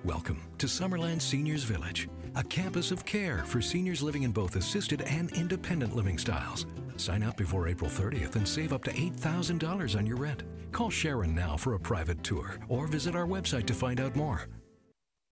Welcome to Summerland Seniors Village, a campus of care for seniors living in both assisted and independent living styles. Sign up before April 30th and save up to $8,000 on your rent. Call Sharon now for a private tour or visit our website to find out more.